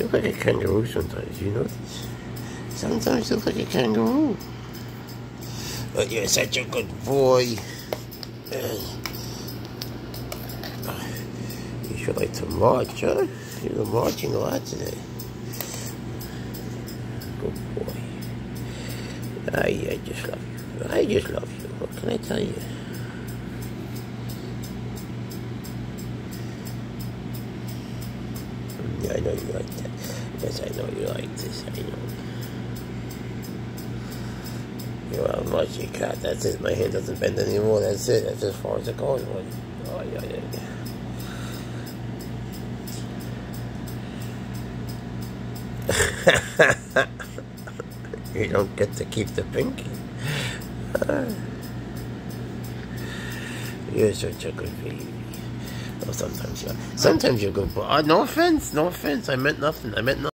You look like a kangaroo sometimes, you know this? Sometimes you look like a kangaroo. But you're such a good boy. And you should like to march, huh? You were marching a lot today. Good boy. I just love you. I just love you. What can I tell you? Yeah, I know you like that. Yes, I know you like this. I know. You're a mushy cat. That's it. My hand doesn't bend anymore. That's it. That's as far as it goes. Oh, yeah. You don't get to keep the pinky. You're such a good baby. Oh, sometimes you're good. No offense. I meant nothing.